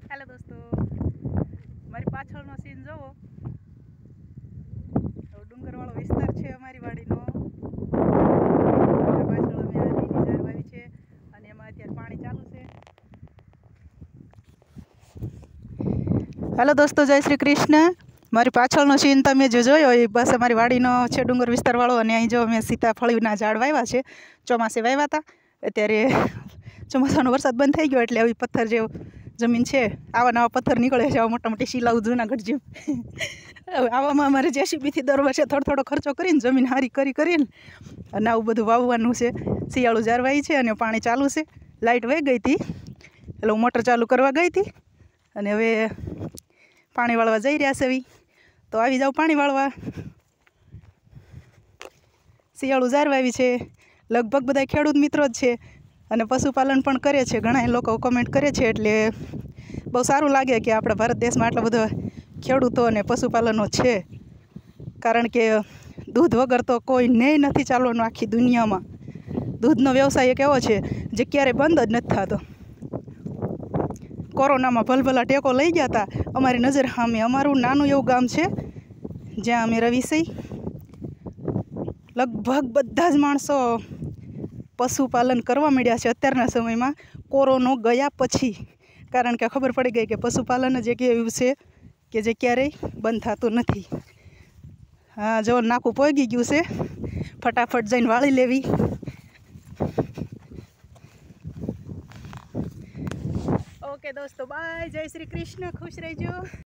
Hello दोस्तों, मारी पाछळनो scene जोवो। डूंगरवाळो विस्तार छे अमारी वाडीनो। पाछळ અમે આ લીલી ઝાડ વાવી છે અને એમાં અત્યારે પાણી ચાલુ છે। हेलो दोस्तों, जय श्री कृष्ण। मारी पाछळनो सीन तमे जो जोयो ए बस अमारी वाडीनो छे डूंगर विस्तारवाळो। અને અહીં જો અમે સીતાફળીના ઝાડ વાવ્યા છે। ચોમાસે વાવ્યા હતા, અત્યારે ચોમાસાનો વરસાદ બંધ થઈ ગયો એટલે આવી પથ્થર જેવો જમીન છે। આવા નવા પથ્થર નીકળે છે, આવા મોટા મોટી શિલાઓ જૂનાગઢ જેમ। આવામાં અમારે જેસીબીથી દર વર્ષે થોડો ખર્ચો કરીને જમીન હારી કરીને અને આવું બધું વાવવાનું છે। શિયાળું ઝાડ વાવી છે અને પાણી ચાલુ છે। લાઇટ વહી ગઈ હતી એટલે હું મોટર ચાલુ કરવા ગઈ હતી અને હવે પાણી વાળવા જઈ રહ્યા છે। તો આવી જાવ પાણી વાળવા। શિયાળું ઝાડ વાવી છે, લગભગ બધા ખેડૂત મિત્રો જ છે અને પશુપાલન પણ કરે છે। ઘણા લોકો કમેન્ટ કરે છે એટલે બહુ સારું લાગે કે આપણા ભારત દેશમાં આટલા બધા ખેડૂતો અને પશુપાલનો છે। કારણ કે દૂધ વગર તો કોઈ ન્યાય નથી ચાલવાનો આખી દુનિયામાં। દૂધનો વ્યવસાય એક એવો છે જે ક્યારેય બંધ જ નથી થતો। કોરોનામાં ભલભલા ટેકો લઈ ગયા હતા અમારી નજર સામે। અમારું નાનું એવું ગામ છે જ્યાં અમે રવી છીએ। લગભગ બધા જ માણસો પશુપાલન કરવા માંડ્યા છે અત્યારના સમયમાં, કોરોનો ગયા પછી। કારણ કે ખબર પડી ગઈ કે પશુપાલન જ એક એવું છે કે જે ક્યારેય બંધ થતું નથી। હા, જો નાકું પોગી ગયું છે, ફટાફટ જઈને વાળી લેવી। ओके दोस्तों, बाय, जय श्री कृष्ण, खुश रहिजो।